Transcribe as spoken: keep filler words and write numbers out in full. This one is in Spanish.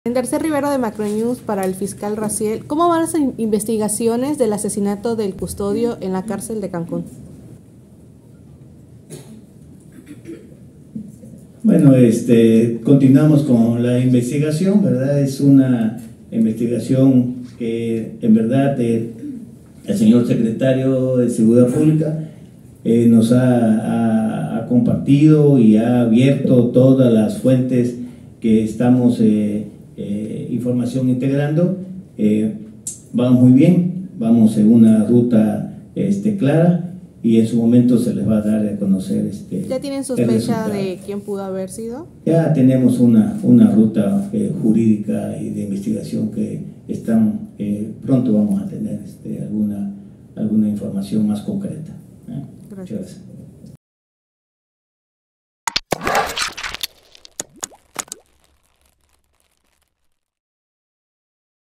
En Tercer Rivero de Macronews para el fiscal Raziel, ¿cómo van las investigaciones del asesinato del custodio en la cárcel de Cancún? Bueno, este, continuamos con la investigación, ¿verdad? Es una investigación que en verdad eh, el señor secretario de Seguridad Pública eh, nos ha, ha, ha compartido y ha abierto todas las fuentes que estamos eh, eh, información integrando. Eh, vamos muy bien, vamos en una ruta este, clara y en su momento se les va a dar a conocer este. ¿Ya tienen sospecha de quién pudo haber sido? Ya tenemos una, una ruta eh, jurídica y de investigación que están, eh, pronto vamos a tener este, alguna, alguna información más concreta. ¿eh? Gracias.